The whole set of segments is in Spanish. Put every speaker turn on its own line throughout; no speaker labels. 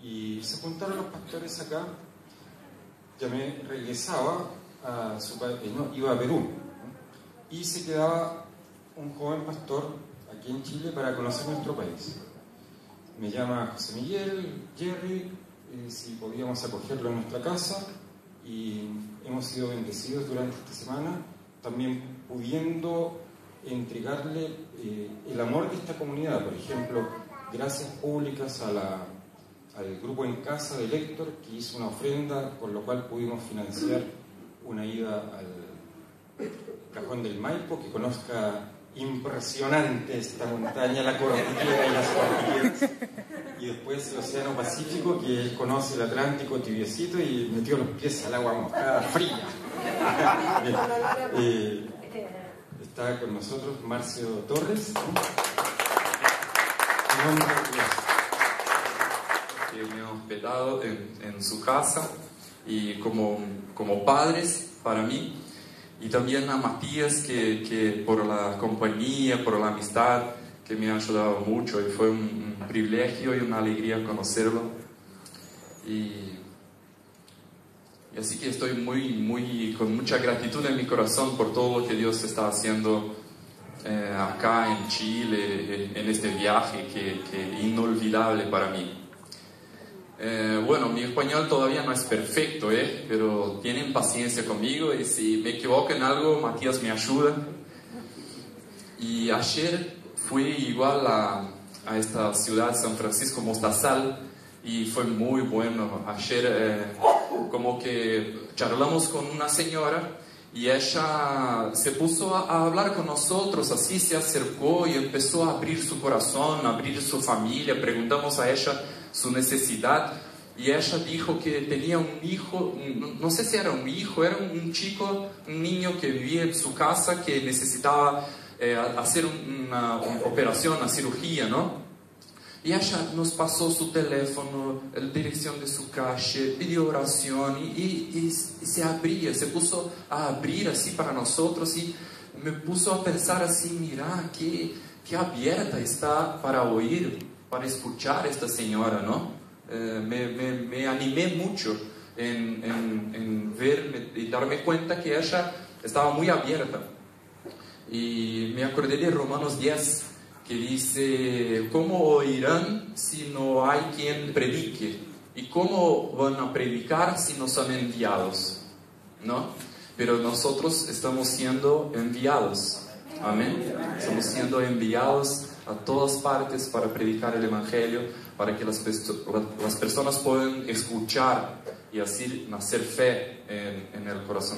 Y se juntaron los pastores acá. Ya me regresaba a su país, no, iba a Perú, ¿no? Y se quedaba un joven pastor aquí en Chile para conocer nuestro país. Me llama José Miguel, Jerry, si podíamos acogerlo en nuestra casa, y hemos sido bendecidos durante esta semana, también pudiendo entregarle el amor de esta comunidad. Por ejemplo, gracias públicas al grupo En Casa de Héctor, que hizo una ofrenda, con lo cual pudimos financiar una ida al Cajón del Maipo, que conozca impresionante esta montaña, la cordillera y las cordilleras, y después el Océano Pacífico, que él conoce el Atlántico tibiecito y metió los pies al agua mojada, fría. Está con nosotros Marcio Torres,
que me ha hospedado en su casa, y como padres para mí, y también a Matías, que por la compañía, por la amistad, que me ha ayudado mucho, y fue un privilegio y una alegría conocerlo. Y así que estoy con mucha gratitud en mi corazón por todo lo que Dios está haciendo acá en Chile, en este viaje que inolvidable para mí. Bueno, mi español todavía no es perfecto, pero tienen paciencia conmigo, y si me equivoco en algo, Matías me ayuda. Y ayer fui igual a esta ciudad, San Francisco Mostazal, y fue muy bueno. Ayer como que charlamos con una señora, y ella se puso a hablar con nosotros, así se acercó y empezó a abrir su corazón, a abrir su familia. Preguntamos a ella su necesidad, y ella dijo que tenía un hijo, no sé si era un hijo, era un chico, un niño que vivía en su casa, que necesitaba hacer una operación, una cirugía, ¿no? Y ella nos pasó su teléfono, la dirección de su calle, pidió oración, y se abría, se puso a abrir así para nosotros, y me puso a pensar así: mira, qué abierta está para oír, para escuchar a esta señora, ¿no? Me animé mucho en ver y darme cuenta que ella estaba muy abierta. Y me acordé de Romanos 10, que dice: ¿cómo oirán si no hay quien predique? ¿Y cómo van a predicar si no son enviados? ¿No? Pero nosotros estamos siendo enviados. Amén. Estamos siendo enviados a todas partes para predicar el Evangelio, para que las personas puedan escuchar y así nacer fe en el corazón.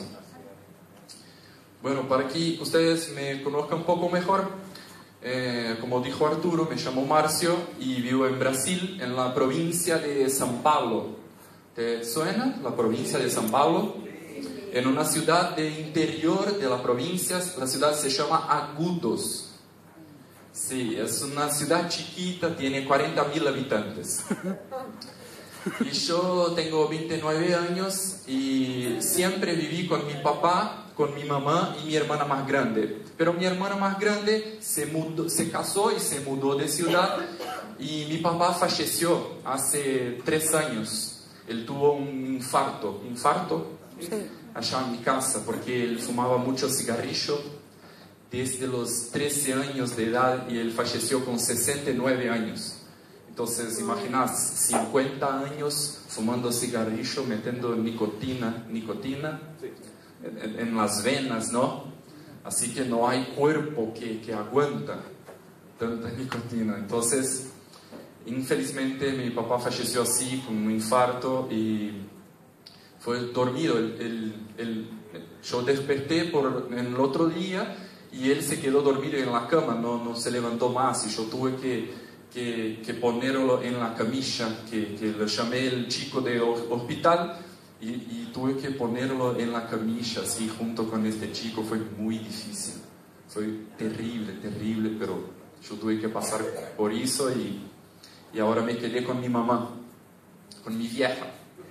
Bueno, para que ustedes me conozcan un poco mejor, como dijo Arturo, me llamo Marcio y vivo en Brasil, en la provincia de São Paulo. ¿Te suena la provincia de São Paulo? En una ciudad de interior de la provincia, la ciudad se llama Agudos. Sí, es una ciudad chiquita, tiene 40.000 habitantes. Y yo tengo 29 años y siempre viví con mi papá, con mi mamá y mi hermana más grande. Pero mi hermana más grande se casó y se mudó de ciudad, y mi papá falleció hace 3 años. Él tuvo un infarto allá en mi casa, porque él fumaba mucho cigarrillo desde los 13 años de edad, y él falleció con 69 años. Entonces, imaginas, 50 años fumando cigarrillo, metiendo nicotina en las venas, ¿no? Así que no hay cuerpo que aguanta tanta nicotina. Entonces, infelizmente, mi papá falleció así, con un infarto, y fue dormido. Yo desperté el otro día, y él se quedó dormido en la cama, no se levantó más, y yo tuve que ponerlo en la camilla, que le llamé el chico de hospital, y tuve que ponerlo en la camilla, así, junto con este chico. Fue muy difícil, fue terrible, pero yo tuve que pasar por eso, y ahora me quedé con mi mamá, con mi vieja.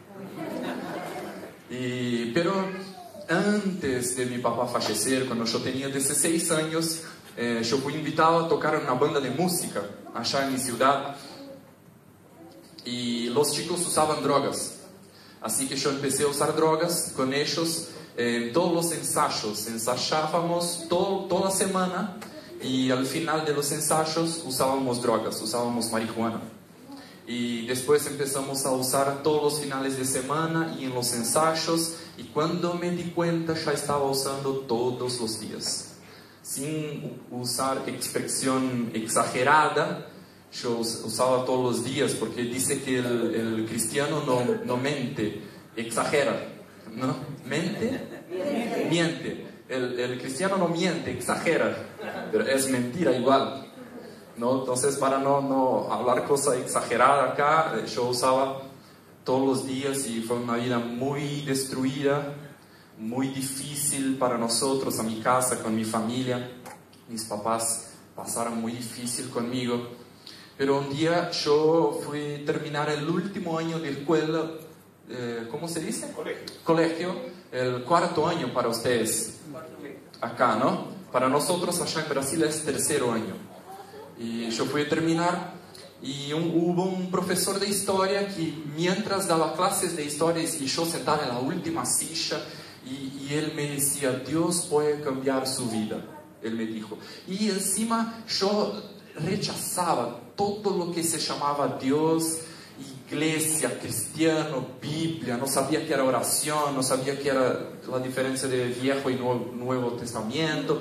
Pero antes de mi papá fallecer, cuando yo tenía 16 años, yo fui invitado a tocar en una banda de música allá en mi ciudad. y los chicos usaban drogas. Así que yo empecé a usar drogas con ellos en todos los ensayos. Ensayábamos toda semana y al final de los ensayos usábamos drogas, usábamos marihuana. Y después empezamos a usar todos los finales de semana y en los ensayos, y cuando me di cuenta ya estaba usando todos los días. Sin usar expresión exagerada, yo usaba todos los días, porque dice que el cristiano no mente, exagera, ¿no? ¿Mente? Miente. El cristiano no miente, exagera, pero es mentira igual, ¿no? Entonces, para no hablar cosa exagerada acá, yo usaba todos los días y fue una vida muy destruida, muy difícil para nosotros, a mi casa, con mi familia. Mis papás pasaron muy difícil conmigo. Pero un día yo fui a terminar el último año de escuela, ¿cómo se dice? Colegio, el cuarto año para ustedes, acá, ¿no? Para nosotros allá en Brasil es tercero año. Y yo fui a terminar y hubo un profesor de historia que mientras daba clases de historia y yo sentaba en la última silla y él me decía, Dios puede cambiar su vida, él me dijo. Y encima yo rechazaba todo lo que se llamaba Dios, iglesia, cristiano, Biblia, no sabía qué era oración, no sabía qué era la diferencia de Viejo y Nuevo Testamento,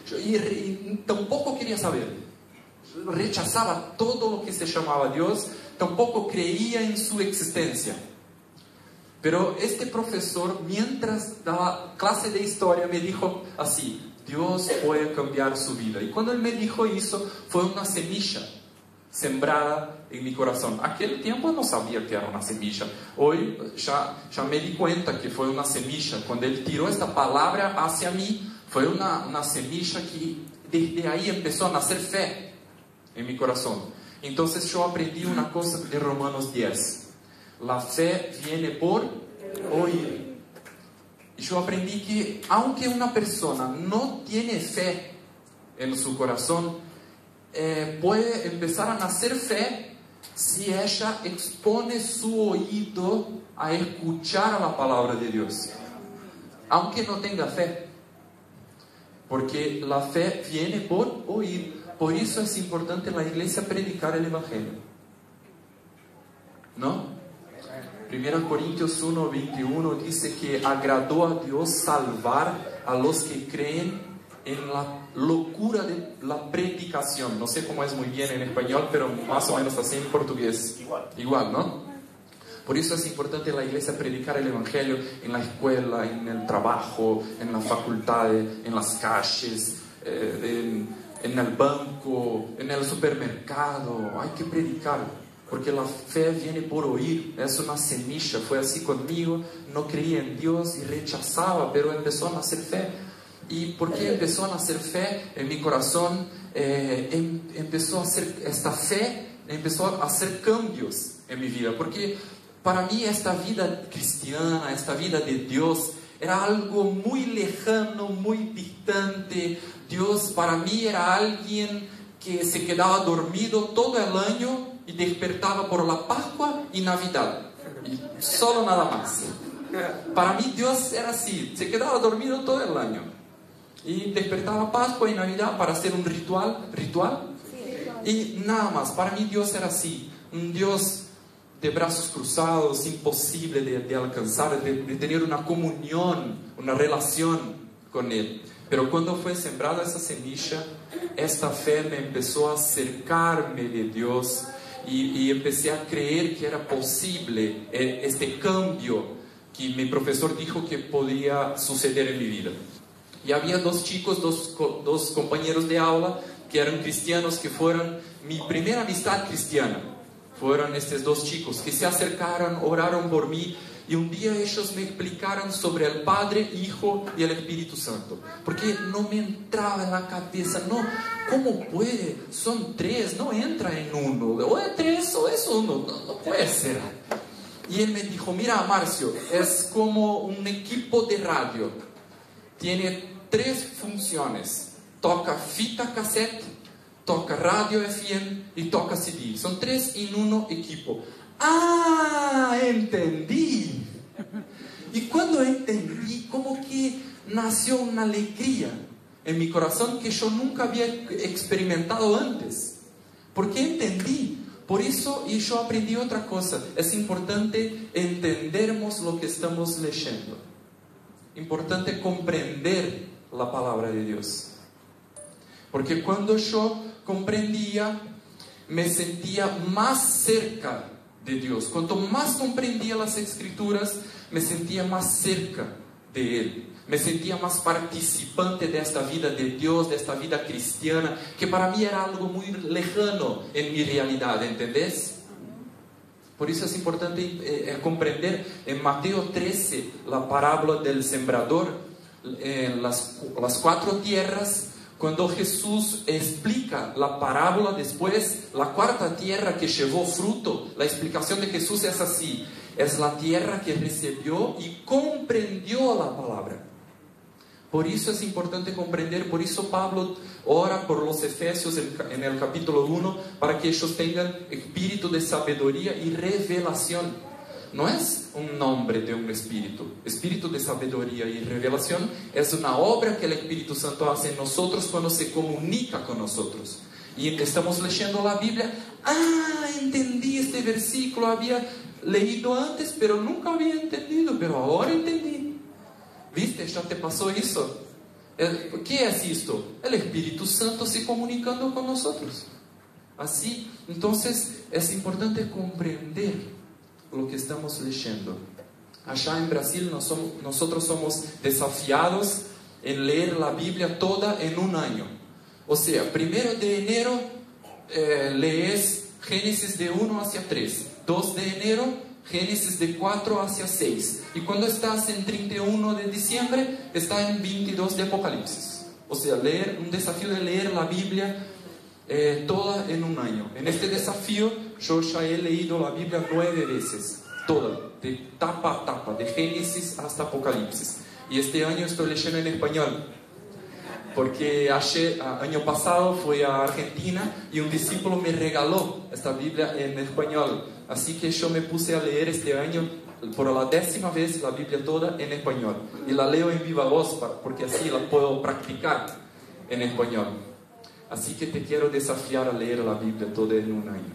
y tampoco quería saber. Rechazaba todo lo que se llamaba Dios, tampoco creía en su existencia. Pero este profesor, mientras daba clase de historia, me dijo así, Dios puede cambiar su vida. Y cuando él me dijo eso, fue una semilla sembrada en mi corazón. Aquel tiempo no sabía que era una semilla. Hoy ya me di cuenta que fue una semilla. Cuando él tiró esta palabra hacia mí, fue una semilla que desde ahí empezó a nacer fe en mi corazón. Entonces yo aprendí una cosa de Romanos 10. La fe viene por oír. Y yo aprendí que aunque una persona no tiene fe en su corazón, puede empezar a nacer fe si ella expone su oído a escuchar a la palabra de Dios, aunque no tenga fe, porque la fe viene por oír. Por eso es importante en la iglesia predicar el Evangelio, ¿no? 1 Corintios 1:21 dice que agradó a Dios salvar a los que creen en la locura de la predicación. No sé cómo es muy bien en español, pero más o menos así en portugués. Igual, ¿no? Por eso es importante en la iglesia predicar el Evangelio en la escuela, en el trabajo, en las facultades, en las calles, en el banco, en el supermercado. Hay que predicar, porque la fe viene por oír. Es una semilla. Fue así conmigo. No creía en Dios y rechazaba, pero empezó a nacer fe. ¿Y por qué empezó a nacer fe en mi corazón? Empezó a hacer esta fe, empezó a hacer cambios en mi vida, porque para mí esta vida cristiana, esta vida de Dios, era algo muy lejano, muy distante. Dios para mí era alguien que se quedaba dormido todo el año y despertaba por la Pascua y Navidad, y solo nada más. Para mí Dios era así, se quedaba dormido todo el año y despertaba Pascua y Navidad para hacer un ritual y nada más. Para mí Dios era así, un Dios de brazos cruzados, imposible de alcanzar, de tener una comunión, una relación con Él. Pero cuando fue sembrada esa semilla, esta fe me empezó a acercarme de Dios y empecé a creer que era posible este cambio que mi profesor dijo que podía suceder en mi vida. Y había dos chicos, dos compañeros de aula que eran cristianos, que fueron mi primera amistad cristiana. Fueron estos dos chicos que se acercaron, oraron por mí, y un día ellos me explicaron sobre el Padre, Hijo y el Espíritu Santo, porque no me entraba en la cabeza. No, ¿cómo puede? Son tres, no entra en uno, o es tres o es uno, no puede ser. Y él me dijo, mira Marcio, es como un equipo de radio, tiene tres funciones: toca fita cassette, toca radio FM y toca CD. Son tres en uno equipo. ah, entendí. Y cuando entendí, como que nació una alegría en mi corazón que yo nunca había experimentado antes. Porque entendí. Por eso, y yo aprendí otra cosa. Es importante entendermos lo que estamos leyendo. Importante comprender la palabra de Dios. Porque cuando yo comprendía, me sentía más cerca de Dios. Cuanto más comprendía las Escrituras, me sentía más cerca de Él. Me sentía más participante de esta vida de Dios, de esta vida cristiana, que para mí era algo muy lejano en mi realidad, ¿entendés? Por eso es importante comprender en Mateo 13 la parábola del sembrador, las 4 tierras. Cuando Jesús explica la parábola después, la 4ª tierra que llevó fruto, la explicación de Jesús es así: es la tierra que recibió y comprendió la palabra. Por eso es importante comprender, por eso Pablo ora por los efesios en el capítulo 1, para que ellos tengan espíritu de sabiduría y revelación. No es un nombre de un espíritu. Espíritu de sabiduría y revelación es una obra que el Espíritu Santo hace en nosotros cuando se comunica con nosotros. Y estamos leyendo la Biblia. Ah, entendí este versículo, había leído antes, pero nunca había entendido, pero ahora entendí. ¿Viste? ¿Ya te pasó eso? ¿Qué es esto? El Espíritu Santo se comunicando con nosotros. Así, entonces es importante comprender lo que estamos leyendo. Allá en Brasil nosotros somos desafiados en leer la Biblia toda en un año. O sea, 1 de enero lees Génesis de 1 hacia 3. 2 de enero Génesis de 4 hacia 6. Y cuando estás en 31 de diciembre, está en 22 de Apocalipsis. O sea, un desafío de leer la Biblia toda en un año. En este desafío yo ya he leído la Biblia 9 veces, toda, de tapa a tapa, de Génesis hasta Apocalipsis. Y este año estoy leyendo en español, porque año pasado fui a Argentina y un discípulo me regaló esta Biblia en español. Así que yo me puse a leer este año por la 10ª vez la Biblia toda en español. Y la leo en viva voz, porque así la puedo practicar en español. Así que te quiero desafiar a leer la Biblia toda en un año.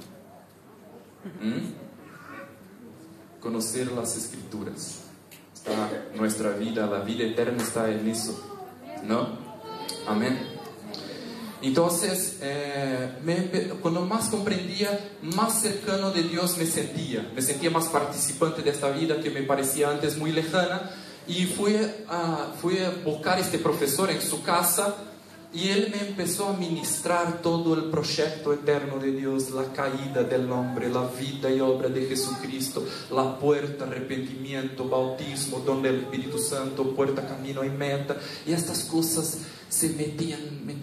Conocer las Escrituras. Nuestra vida, la vida eterna está en eso, ¿no? Amén. Entonces, cuando más comprendía, más cercano de Dios me sentía más participante de esta vida que me parecía antes muy lejana. Y fui a buscar este profesor en su casa, y él me empezó a ministrar todo el proyecto eterno de Dios, la caída del hombre, la vida y obra de Jesucristo, la puerta, arrepentimiento, bautismo, don del Espíritu Santo, puerta, camino y meta. Y estas cosas se metían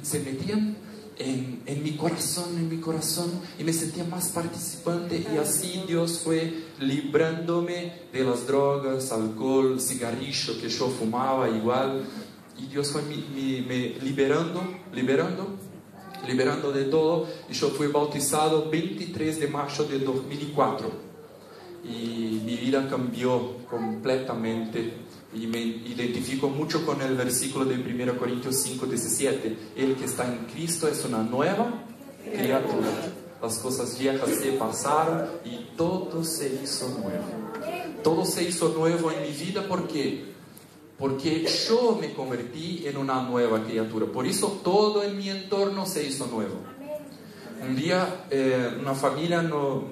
en mi corazón, y me sentía más participante. Y así Dios fue librándome de las drogas, alcohol, cigarrillo que yo fumaba igual. Y Dios fue me liberando de todo. Y yo fui bautizado 23 de marzo de 2004. Y mi vida cambió completamente. Y me identifico mucho con el versículo de 1 Corintios 5, 17. El que está en Cristo es una nueva criatura. Las cosas viejas se pasaron y todo se hizo nuevo. Todo se hizo nuevo en mi vida. ¿Por qué? Porque yo me convertí en una nueva criatura. Por eso todo en mi entorno se hizo nuevo. Un día una familia nos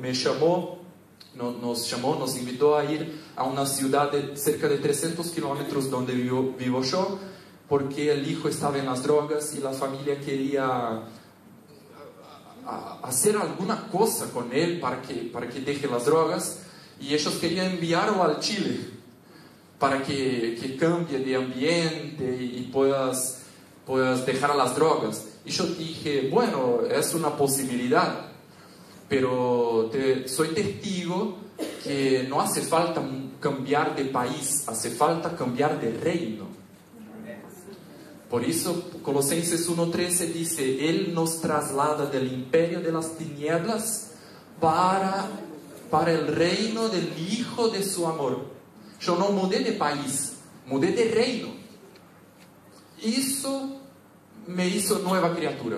invitó a ir a una ciudad de cerca de 300 kilómetros donde vivo yo, porque el hijo estaba en las drogas y la familia quería hacer alguna cosa con él para que deje las drogas, y ellos querían enviarlo al Chile para que cambie de ambiente y puedas dejar las drogas. Y yo dije, bueno, es una posibilidad, pero soy testigo que no hace falta cambiar de país, hace falta cambiar de reino. Por eso Colosenses 1:13 dice: Él nos traslada del imperio de las tinieblas para para el reino del Hijo de su amor. Yo no mudé de país, mudé de reino. Eso me hizo nueva criatura.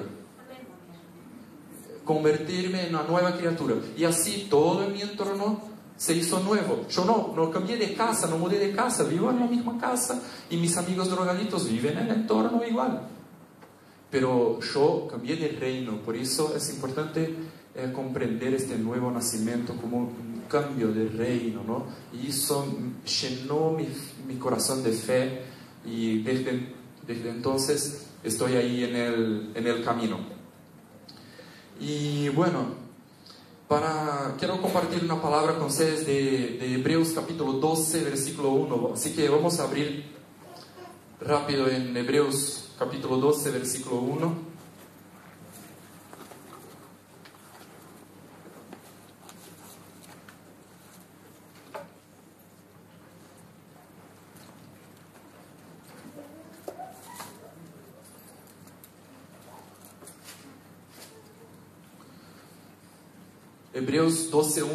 Convertirme en una nueva criatura. Y así todo en mi entorno se hizo nuevo. Yo no cambié de casa, no mudé de casa, vivo en la misma casa y mis amigos drogadictos viven en el entorno igual. Pero yo cambié de reino, por eso es importante comprender este nuevo nacimiento como un cambio de reino, ¿no? Y eso llenó mi corazón de fe y desde entonces estoy ahí en el camino. Y bueno, quiero compartir una palabra con ustedes de Hebreos capítulo 12, versículo 1. Así que vamos a abrir rápido en Hebreos capítulo 12, versículo 1. Hebreos 12:1.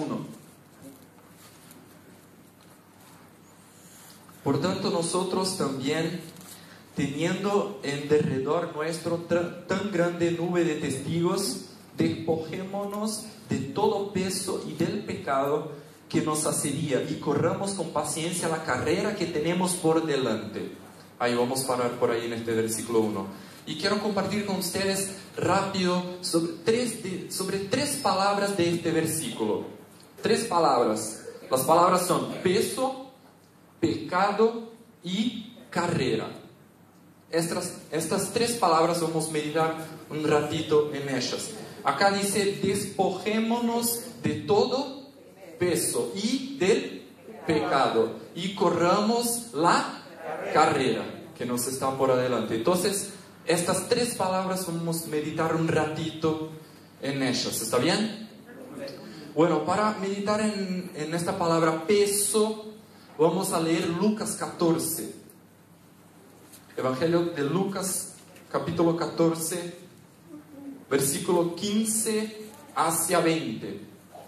Por tanto, nosotros también, teniendo en derredor nuestro tan grande nube de testigos, despojémonos de todo peso y del pecado que nos asedia y corramos con paciencia la carrera que tenemos por delante. Ahí vamos a parar por ahí en este versículo 1. Y quiero compartir con ustedes rápido sobre tres palabras de este versículo. Tres palabras. Las palabras son peso, pecado y carrera. Estas tres palabras vamos a meditar un ratito en ellas. Acá dice, despojémonos de todo peso y del pecado y corramos la carrera que nos está por adelante. Entonces, estas tres palabras vamos a meditar un ratito en ellas. ¿Está bien? Bueno, para meditar en esta palabra peso, vamos a leer Lucas 14. Evangelio de Lucas, capítulo 14, versículo 15 hacia 20.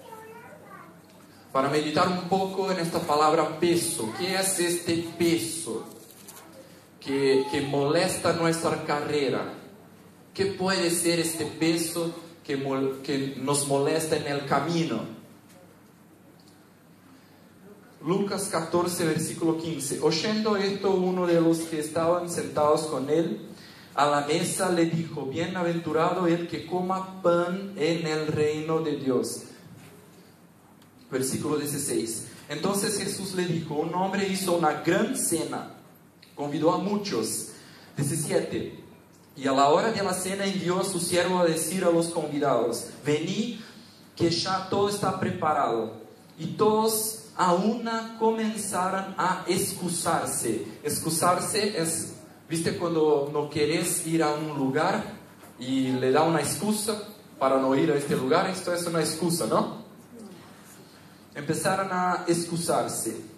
Para meditar un poco en esta palabra peso. ¿Qué es este peso que molesta nuestra carrera? ¿Qué puede ser este peso que nos molesta en el camino? Lucas 14, versículo 15. Oyendo esto, uno de los que estaban sentados con él a la mesa le dijo, bienaventurado el que coma pan en el reino de Dios. Versículo 16. Entonces Jesús le dijo, un hombre hizo una gran cena, convidó a muchos. 17. Y a la hora de la cena envió a su siervo a decir a los convidados, venid, que ya todo está preparado. Y todos a una comenzaron a excusarse. Excusarse es, ¿viste cuando no querés ir a un lugar y le da una excusa para no ir a este lugar? Esto es una excusa, ¿no? Empezaron a excusarse.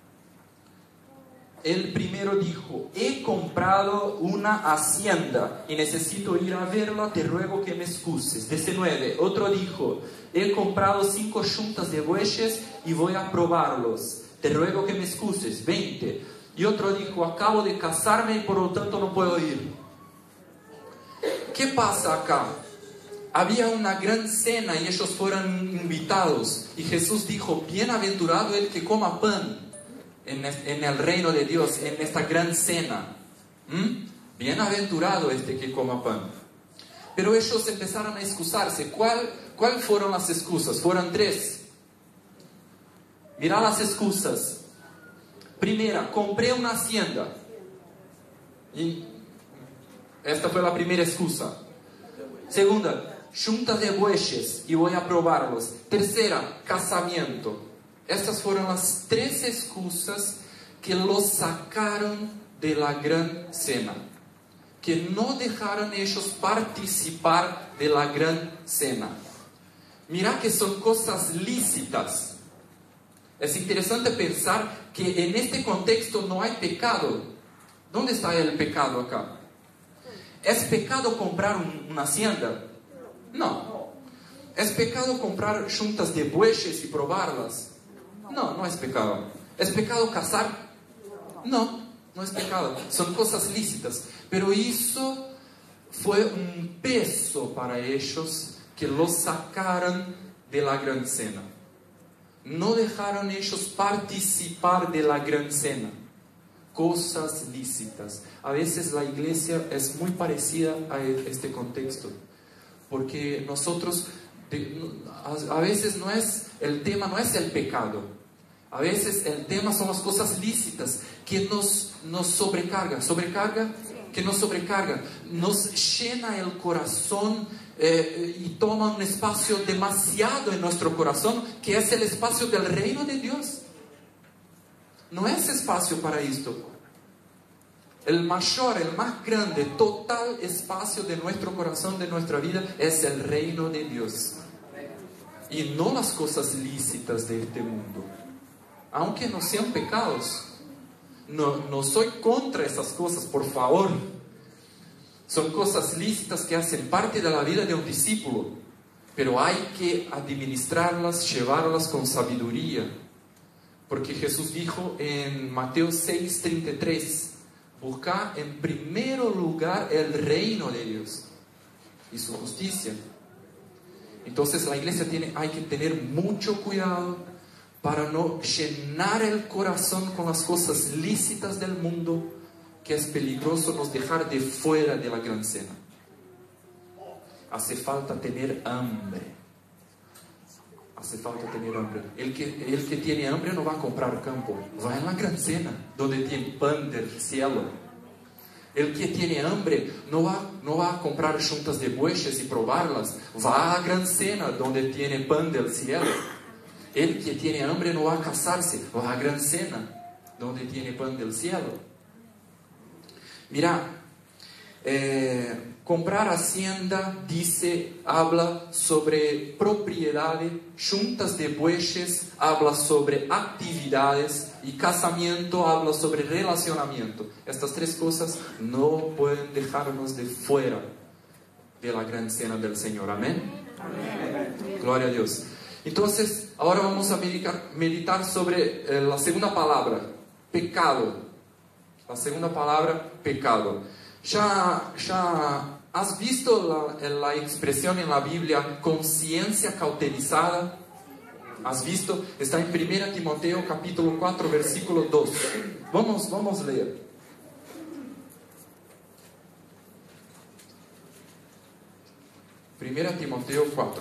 El primero dijo, he comprado una hacienda y necesito ir a verla, te ruego que me excuses. 19. Otro dijo, he comprado 5 yuntas de bueyes y voy a probarlos, te ruego que me excuses. 20. Y otro dijo, acabo de casarme y por lo tanto no puedo ir. ¿Qué pasa acá? Había una gran cena y ellos fueron invitados. Y Jesús dijo, bienaventurado el que coma pan en el reino de Dios, en esta gran cena. Bienaventurado este que coma pan. Pero ellos empezaron a excusarse. ¿Cuál fueron las excusas? Fueron 3. Mirá las excusas. Primera, compré una hacienda. Y esta fue la primera excusa. Segunda, yuntas de bueyes y voy a probarlos. Tercera, casamiento. Estas fueron las 3 excusas que los sacaron de la gran cena, que no dejaron ellos participar de la gran cena. Mira que son cosas lícitas. Es interesante pensar que en este contexto no hay pecado. ¿Dónde está el pecado acá? ¿Es pecado comprar una hacienda? No. ¿Es pecado comprar juntas de bueyes y probarlas? No, no es pecado. ¿Es pecado cazar? No, no es pecado. Son cosas lícitas. Pero eso fue un peso para ellos que los sacaron de la gran cena. No dejaron ellos participar de la gran cena. Cosas lícitas. A veces la iglesia es muy parecida a este contexto. Porque nosotros, a veces el tema no es el pecado. A veces el tema son las cosas lícitas que nos sobrecarga. ¿Sobrecarga? Que nos sobrecarga. Nos llena el corazón y toma un espacio demasiado en nuestro corazón, que es el espacio del reino de Dios. No es espacio para esto. El mayor, el más grande, total espacio de nuestro corazón, de nuestra vida, es el reino de Dios. Y no las cosas lícitas de este mundo. Aunque no sean pecados. No soy contra esas cosas, por favor. Son cosas lícitas que hacen parte de la vida de un discípulo. Pero hay que administrarlas, llevarlas con sabiduría. Porque Jesús dijo en Mateo 6:33, busca en primer lugar el reino de Dios y su justicia. Entonces la iglesia hay que tener mucho cuidado para no llenar el corazón con las cosas lícitas del mundo, que es peligroso nos dejar de fuera de la gran cena. Hace falta tener hambre. Hace falta tener hambre. El que tiene hambre no va a comprar campo, va en la gran cena, donde tiene pan del cielo. El que tiene hambre no va a comprar juntas de bueyes y probarlas, va a la gran cena, donde tiene pan del cielo. El que tiene hambre no va a casarse, va a la gran cena, donde tiene pan del cielo. Mira, comprar hacienda, habla sobre propiedades, juntas de bueyes, habla sobre actividades, y casamiento habla sobre relacionamiento. Estas tres cosas no pueden dejarnos de fuera de la gran cena del Señor. Amén. Amén. Gloria a Dios. Entonces, ahora vamos a meditar sobre la segunda palabra, pecado. La segunda palabra, pecado. ¿Ya has visto la expresión en la Biblia, conciencia cauterizada? ¿Has visto? Está en 1 Timoteo capítulo 4, versículo 2. Vamos a leer. 1 Timoteo 4.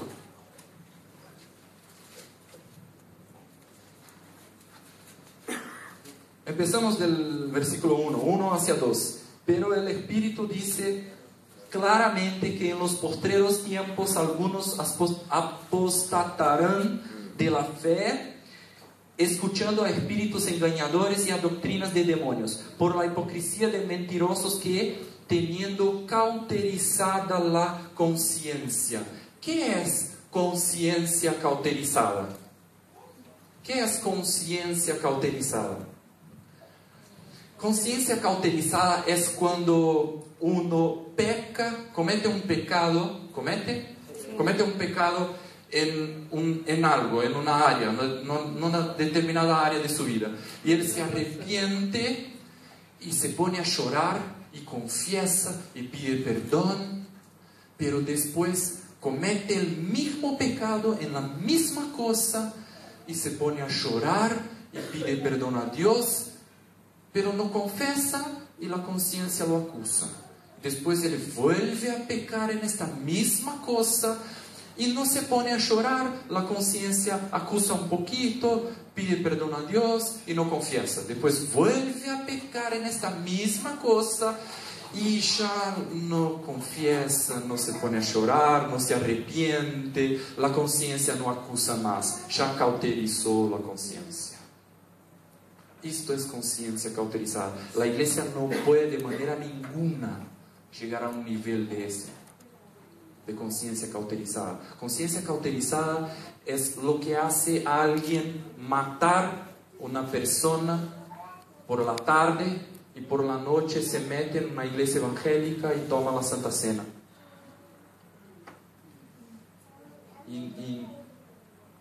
Empezamos del versículo 1 hacia 2. Pero el Espíritu dice claramente que en los postreros tiempos algunos apostatarán de la fe, escuchando a espíritus engañadores y a doctrinas de demonios, por la hipocresía de mentirosos que, teniendo cauterizada la conciencia. ¿Qué es conciencia cauterizada? ¿Qué es conciencia cauterizada? Conciencia cauterizada es cuando uno peca, comete un pecado en algo, en una área, en una determinada área de su vida. Y él se arrepiente y se pone a llorar y confiesa y pide perdón, pero después comete el mismo pecado en la misma cosa y se pone a llorar y pide perdón a Dios, pero no confiesa y la conciencia lo acusa. Después él vuelve a pecar en esta misma cosa y no se pone a llorar, la conciencia acusa un poquito, pide perdón a Dios y no confiesa. Después vuelve a pecar en esta misma cosa y ya no confiesa, no se pone a llorar, no se arrepiente, la conciencia no acusa más, ya cauterizó la conciencia. Esto es conciencia cauterizada. La iglesia no puede de manera ninguna llegar a un nivel de ese, de conciencia cauterizada. Conciencia cauterizada es lo que hace a alguien matar una persona por la tarde y por la noche se mete en una iglesia evangélica y toma la Santa Cena. Y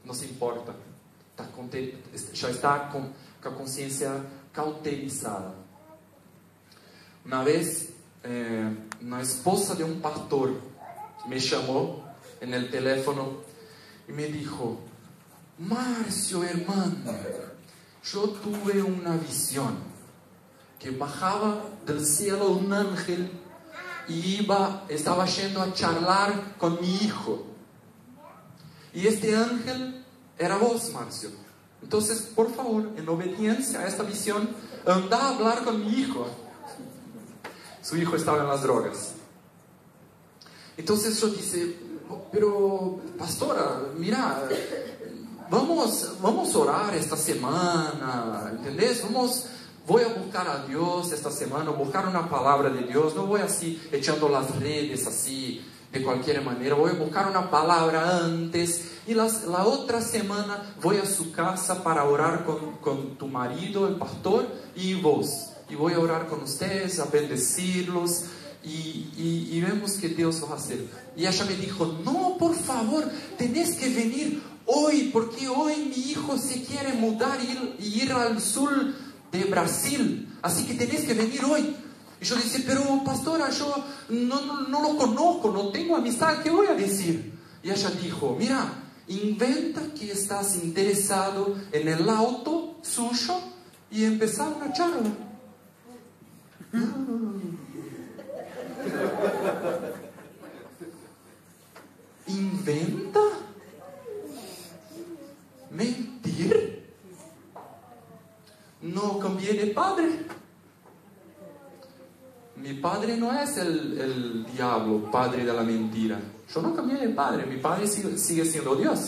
não se importa, já está com a consciência cauterizada. Uma vez, uma esposa de um pastor me chamou no teléfono e me dijo: Márcio, hermano, yo tuve una visión que bajaba del cielo un ángel y estaba yendo a charlar con mi hijo. Y este ángel era vos, Márcio. Entonces, por favor, en obediencia a esta visión, anda a hablar con mi hijo. Su hijo estaba en las drogas. Entonces yo dije: pero pastora, mira, vamos a orar esta semana, ¿entendés? Voy a buscar a Dios esta semana, buscar una palabra de Dios. No voy así echando las redes así de cualquier manera. Voy a buscar una palabra antes y la otra semana voy a su casa para orar con tu marido, el pastor, y vos. Y voy a orar con ustedes, a bendecirlos. Y vemos que Dios va a hacer. Y ella me dijo: no, por favor, tenés que venir hoy, porque hoy mi hijo se quiere mudar y ir al sur de Brasil, así que tenés que venir hoy. Y yo dije: pero pastora, yo no lo conozco, no tengo amistad, ¿qué voy a decir? Y ella dijo: mira, inventa que estás interesado en el auto suyo y empezar una charla. ¿Inventa? ¿Mentir? No cambié de padre. Mi padre no es el diablo, padre de la mentira. Yo no cambié de padre, mi padre sigue siendo Dios.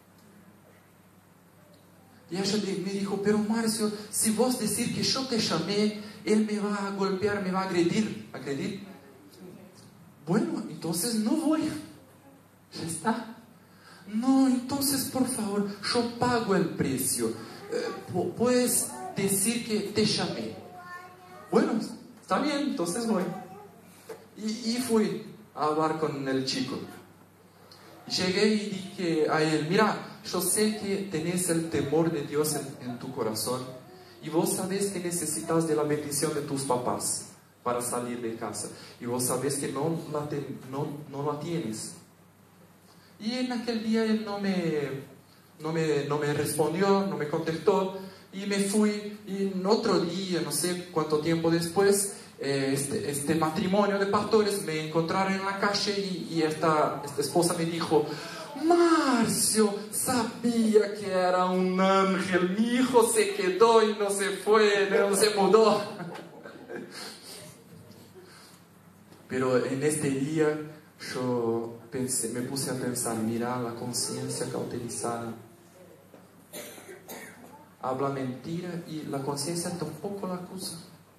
Y ella me dijo: pero Márcio, si vos decís que yo te llamé, él me va a golpear, me va a agredir. Bueno, entonces no voy. Ya está. No, entonces por favor, yo pago el precio. Puedes decir que te llamé. Bueno, está bien, entonces voy. Y fui a hablar con el chico. Llegué y dije a él: mira, yo sé que tenés el temor de Dios en tu corazón, y vos sabés que necesitas de la bendición de tus papás para salir de casa, y vos sabés que no la tienes. Y en aquel día él no me respondió, no me contestó, y me fui. Y en otro día, no sé cuánto tiempo después, este matrimonio de pastores me encontraron en la calle, y esta esposa me dijo: Márcio, sabía que era un ángel, mi hijo se quedó y no se fue, no se mudó. Pero en este día yo me puse a pensar: mira, la conciencia cauterizada habla mentira y la conciencia tampoco la acusa.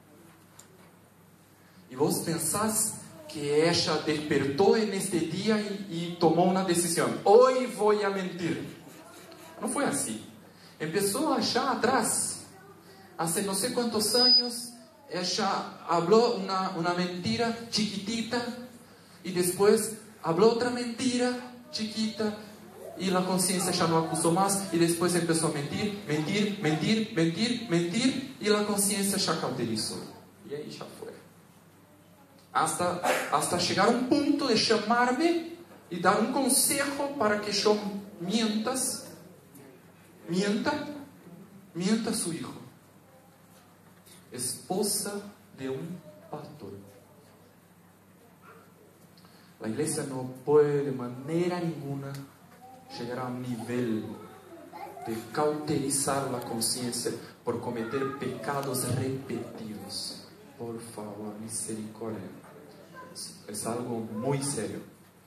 Y vos pensás que ella despertó en este día y tomó una decisión: hoy voy a mentir. No fue así. Empezó allá atrás, hace no sé cuántos años. Ella habló una mentira chiquitita, y después habló otra mentira chiquita, y la conciencia ya no acusó más, y después empezó a mentir, y la conciencia ya cauterizó. Y ahí ya fue. Hasta llegar a un punto de llamarme y dar un consejo para que yo mienta a su hijo. Esposa de un pastor. La iglesia no puede de manera ninguna llegar a un nivel de cauterizar la conciencia por cometer pecados repetidos. Por favor, misericordia. Es algo muy serio.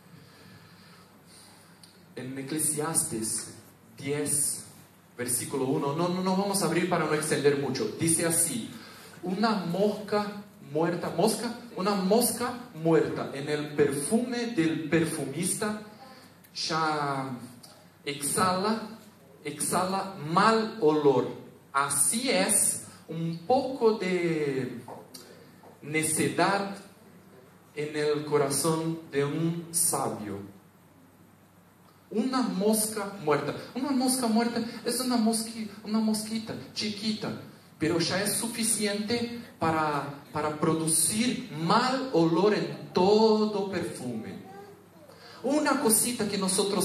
En Eclesiastes 10, versículo 1, no vamos a abrir para no extender mucho. Dice así: una mosca muerta en el perfume del perfumista ya exhala mal olor. Así es un poco de necedad en el corazón de un sabio. Una mosca muerta. Una mosca muerta es una mosquita chiquita, pero ya es suficiente para producir mal olor en todo perfume. Una cosita que nosotros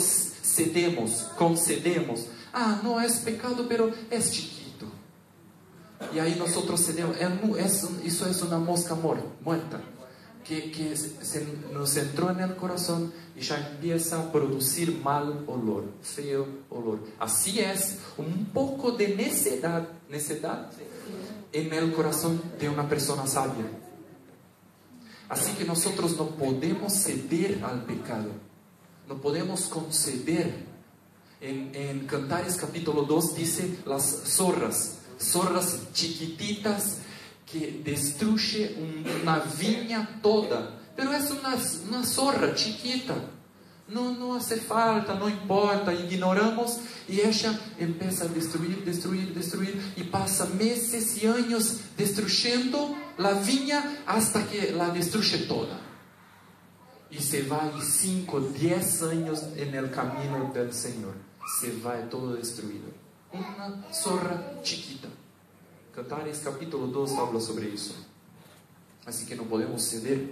concedemos. Ah, no es pecado, pero es chiquito. Y ahí nosotros cedemos. Eso es una mosca muerta. Que nos entró en el corazón y ya empieza a producir mal olor, feo olor. Así es, un poco de necedad en el corazón de una persona sabia. Así que nosotros no podemos ceder al pecado, no podemos conceder. En Cantares capítulo 2 dice las zorras chiquititas que destruye una viña toda, pero es una zorra chiquita, no hace falta, no importa, ignoramos y ella empieza a destruir y pasa meses y años destruyendo la viña hasta que la destruye toda y se va 5, 10 años en el camino del Señor, se va todo destruido. Una zorra chiquita. Cantares capítulo 2 habla sobre eso. Así que no podemos ceder.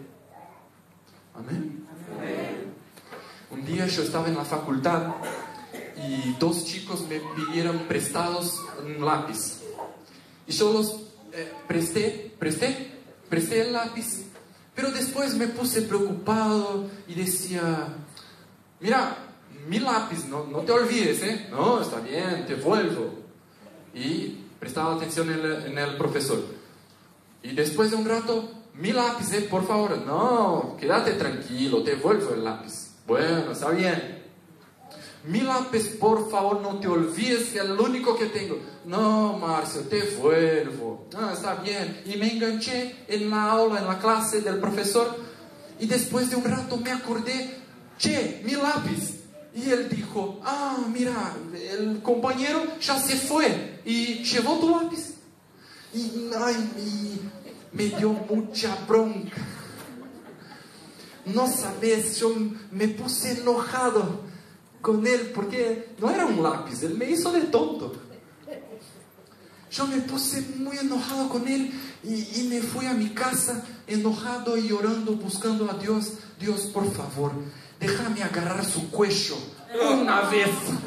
Amén. Amén. Un día yo estaba en la facultad y 2 chicos me pidieron prestados un lápiz. Y yo los presté el lápiz. Pero después me puse preocupado y decía, mira, mi lápiz, no te olvides, ¿eh? No, está bien, te vuelvo. Y prestaba atención en el profesor. Y después de un rato, mi lápiz, por favor. No, quédate tranquilo, te vuelvo el lápiz. Bueno, está bien. Mi lápiz, por favor, no te olvides que es el único que tengo. No, Marcio, te vuelvo. Ah, está bien. Y me enganché en la aula, en la clase del profesor. Y después de un rato me acordé, che, mi lápiz. Y él dijo, ah, mira, el compañero ya se fue y llevó tu lápiz. Y me dio mucha bronca. No sabes, yo me puse enojado con él porque no era un lápiz, él me hizo de tonto. Yo me puse muy enojado con él y me fui a mi casa enojado y llorando, buscando a Dios. Dios, por favor, déjame agarrar su cuello una vez.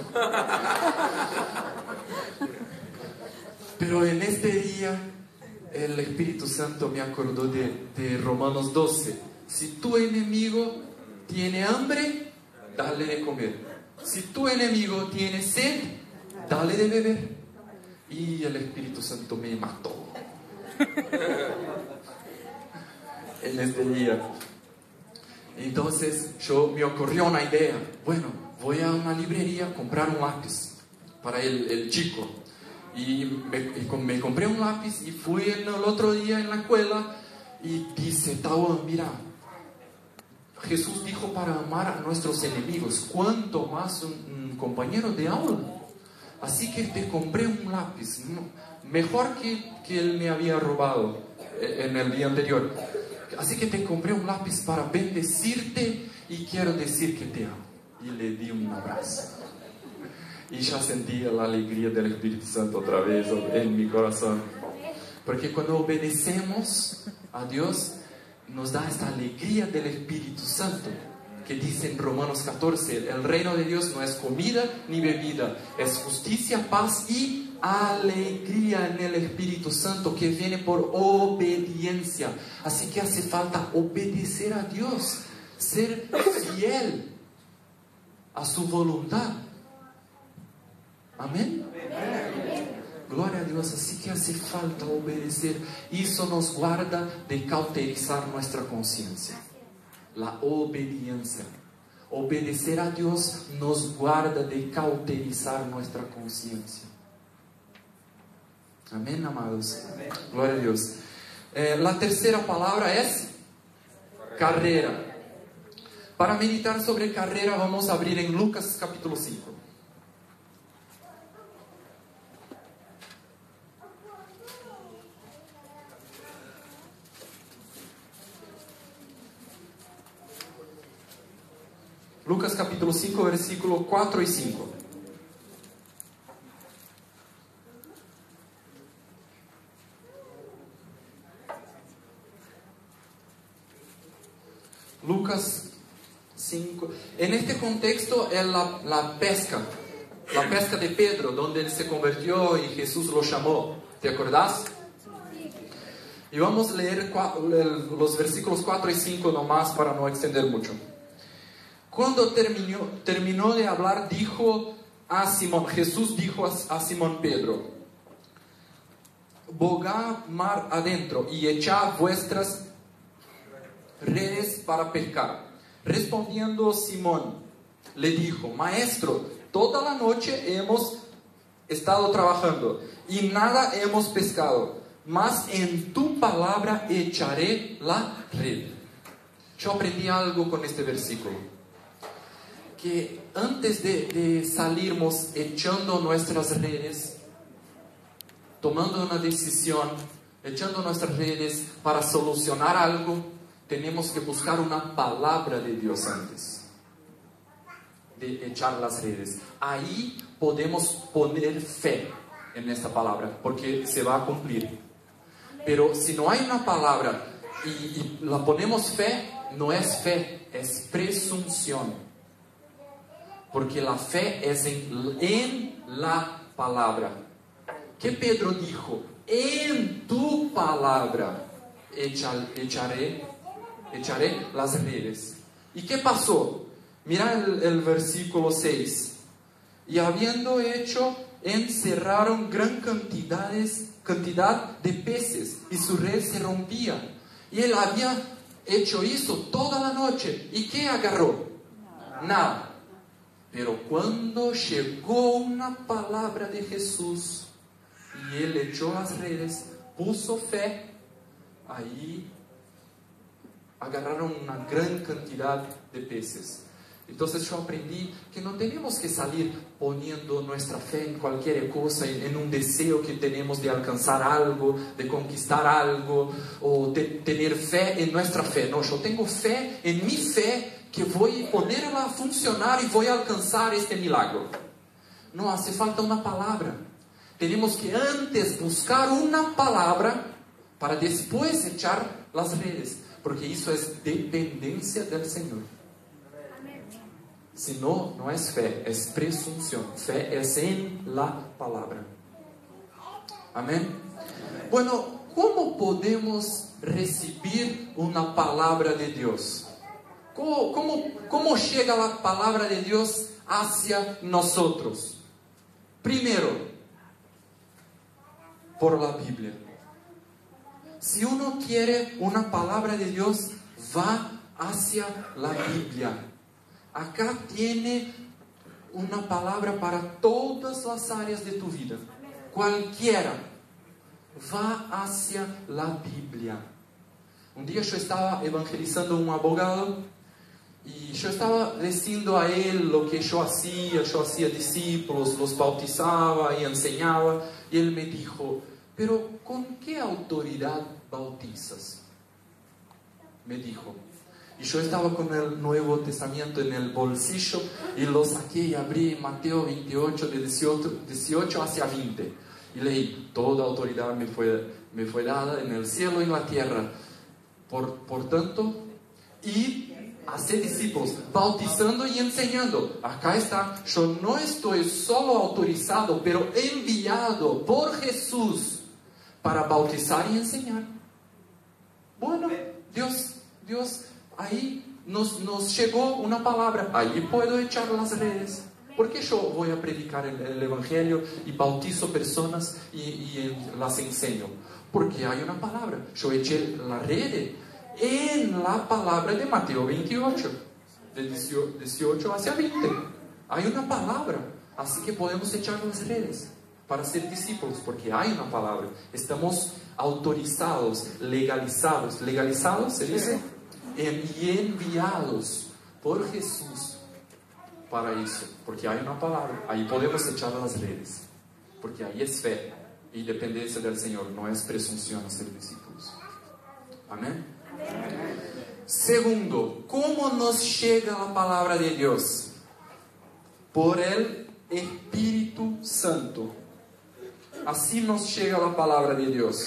Pero en este día el Espíritu Santo me acordó de Romanos 12. Si tu enemigo tiene hambre, dale de comer. Si tu enemigo tiene sed, dale de beber. Y el Espíritu Santo me mató en este día. Entonces me ocurrió una idea. Bueno, voy a una librería a comprar un lápiz para el chico. Y me compré un lápiz y fui el otro día en la escuela y dice, Tao, mira, Jesús dijo para amar a nuestros enemigos, cuánto más un compañero de aula. Así que te compré un lápiz, mejor que él me había robado en el día anterior. Así que te compré un lápiz para bendecirte y quiero decir que te amo. Y le di un abrazo. Y ya sentía la alegría del Espíritu Santo otra vez en mi corazón. Porque cuando obedecemos a Dios, nos da esta alegría del Espíritu Santo. Que dice en Romanos 14, el reino de Dios no es comida ni bebida, es justicia, paz y alegría en el Espíritu Santo que viene por obediencia. Así que hace falta obedecer a Dios, ser fiel a su voluntad. Amén. Gloria a Dios. Así que hace falta obedecer. Y eso nos guarda de cauterizar nuestra conciencia. La obediencia. Obedecer a Dios nos guarda de cauterizar nuestra conciencia. Amén, amados. Amén. Gloria a Dios. La tercera palabra es carrera. Para meditar sobre carrera vamos a abrir en Lucas capítulo 5. Lucas capítulo 5, versículos 4 y 5. Lucas 5. En este contexto es la pesca de Pedro, donde él se convirtió y Jesús lo llamó. ¿Te acordás? Y vamos a leer los versículos 4 y 5 nomás para no extender mucho. Cuando terminó de hablar, Jesús dijo a Simón Pedro: bogad mar adentro y echad vuestras redes para pescar. Respondiendo Simón, le dijo: Maestro, toda la noche hemos estado trabajando y nada hemos pescado, mas en tu palabra echaré la red. Yo aprendí algo con este versículo, que antes de salirnos echando nuestras redes, tomando una decisión, echando nuestras redes para solucionar algo, tenemos que buscar una palabra de Dios antes de echar las redes. Ahí podemos poner fe en esta palabra, porque se va a cumplir. Pero si no hay una palabra y la ponemos fe, no es fe, es presunción. Porque la fe es en la palabra. ¿Qué Pedro dijo? En tu palabra echaré las redes. ¿Y qué pasó? Mira el versículo 6. Y habiendo hecho, encerraron gran cantidad de peces, y su red se rompía. Y él había hecho eso toda la noche. ¿Y qué agarró? Nada. Pero cuando llegó una palabra de Jesús y él echó las redes, puso fe, ahí agarraron una gran cantidad de peces. Entonces yo aprendí que no tenemos que salir poniendo nuestra fe en cualquier cosa, en un deseo que tenemos de alcanzar algo, de conquistar algo, o de tener fe en nuestra fe. No, yo tengo fe en mi fe, que voy a ponerla a funcionar y voy a alcanzar este milagro. No, hace falta una palabra. Tenemos que antes buscar una palabra para después echar las redes, porque eso es dependencia del Señor. Si no, no es fe, es presunción. Fe es en la palabra. Amén. Bueno, ¿cómo podemos recibir una palabra de Dios? ¿Cómo llega la palabra de Dios hacia nosotros? Primero, por la Biblia. Si uno quiere una palabra de Dios, va hacia la Biblia. Acá tiene una palabra para todas las áreas de tu vida. Cualquiera. Va hacia la Biblia. Un día yo estaba evangelizando a un abogado y yo estaba diciendo a él lo que yo hacía discípulos, los bautizaba y enseñaba. Y él me dijo: pero ¿con qué autoridad bautizas? Me dijo. Y yo estaba con el Nuevo Testamento en el bolsillo y lo saqué y abrí Mateo 28, de 18 hacia 20. Y leí: toda autoridad me fue dada en el cielo y en la tierra. Por tanto, y hacer discípulos, bautizando y enseñando. Acá está, yo no estoy solo autorizado, pero enviado por Jesús para bautizar y enseñar. Bueno, Dios ahí nos llegó una palabra, ahí puedo echar las redes. ¿Por qué yo voy a predicar el Evangelio y bautizo personas y las enseño? Porque hay una palabra. Yo eché la red en la palabra de Mateo 28, de 18 hacia 20. Hay una palabra, así que podemos echar las redes para ser discípulos, porque hay una palabra. Estamos autorizados, legalizados. ¿Legalizados se dice? Y enviados por Jesús para eso, porque hay una palabra. Ahí podemos echar las redes, porque ahí es fe y dependencia del Señor, no es presunción a ser discípulos. Amén. Segundo, ¿cómo nos llega la palabra de Dios? Por el Espíritu Santo. Así nos llega la palabra de Dios.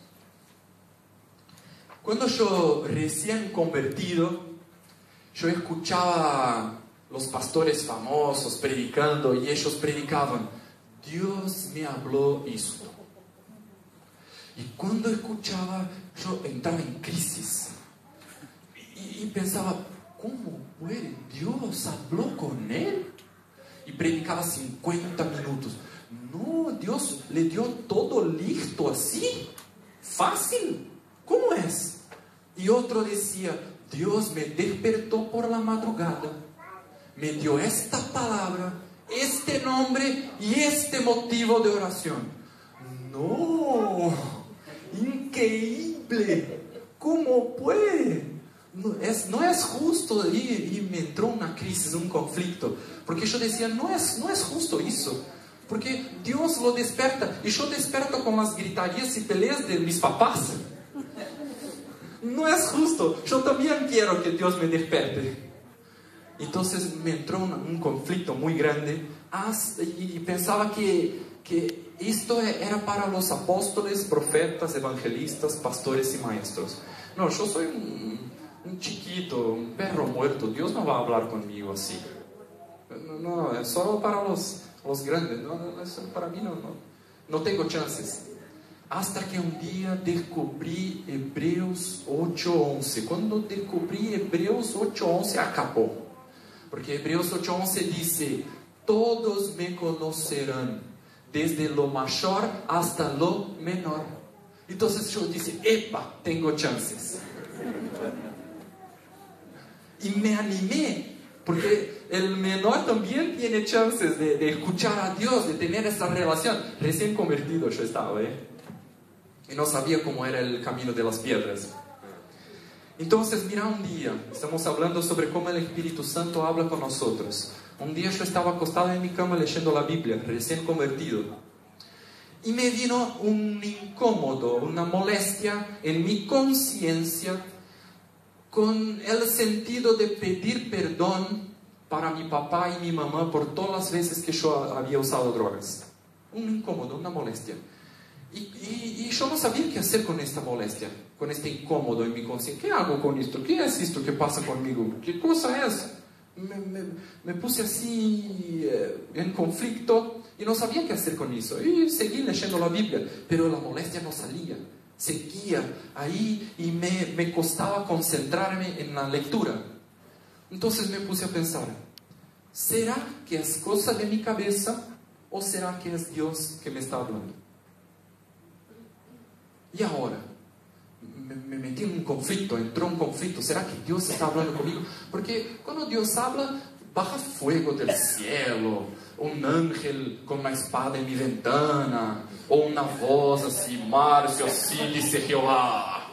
Cuando yo recién convertido, yo escuchaba los pastores famosos predicando y ellos predicaban: Dios me habló esto. Y cuando escuchaba, yo entraba en crisis y pensaba: ¿cómo puede? Dios habló con él y predicaba 50 minutos. No, Dios le dio todo listo así, fácil. ¿Cómo es? Y otro decía: Dios me despertó por la madrugada, me dio esta palabra, este nombre y este motivo de oración. No, increíble. ¿Cómo puede? No es justo. Y me entró una crisis, un conflicto, porque yo decía: no es justo eso, porque Dios lo desperta y yo desperto con las gritarías y peleas de mis papás. No es justo. Yo también quiero que Dios me despierte. Entonces me entró un conflicto muy grande y pensaba que esto era para los apóstoles, profetas, evangelistas, pastores y maestros. No, yo soy un chiquito, un perro muerto. Dios no va a hablar conmigo así. No, es solo para los grandes. No, eso para mí no tengo chances. Hasta que un día descubrí Hebreos 8:11. Cuando descubrí Hebreos 8:11 acabó. Porque Hebreos 8:11 dice: todos me conocerán, desde lo mayor hasta lo menor. Entonces yo dije: epa, tengo chances. Y me animé, porque el menor también tiene chances de escuchar a Dios, de tener esa relación. Recién convertido yo estaba, y no sabía cómo era el camino de las piedras. Entonces, mira, un día, estamos hablando sobre cómo el Espíritu Santo habla con nosotros. Un día yo estaba acostado en mi cama leyendo la Biblia, recién convertido. Y me vino un incómodo, una molestia en mi conciencia, con el sentido de pedir perdón para mi papá y mi mamá por todas las veces que yo había usado drogas. Un incómodo, una molestia. Y yo no sabía qué hacer con esta molestia, con este incómodo en mi conciencia. ¿Qué hago con esto? ¿Qué es esto que pasa conmigo? ¿Qué cosa es? Me puse así en conflicto y no sabía qué hacer con eso. Y seguí leyendo la Biblia, pero la molestia no salía. Seguía ahí y me costaba concentrarme en la lectura. Entonces me puse a pensar: ¿será que es cosa de mi cabeza o será que es Dios que me está hablando? Y ahora me metí en un conflicto, entró un conflicto. ¿Será que Dios está hablando conmigo? Porque cuando Dios habla, baja fuego del cielo, un ángel con una espada en mi ventana, o una voz así: Márcio, así dice Jehová.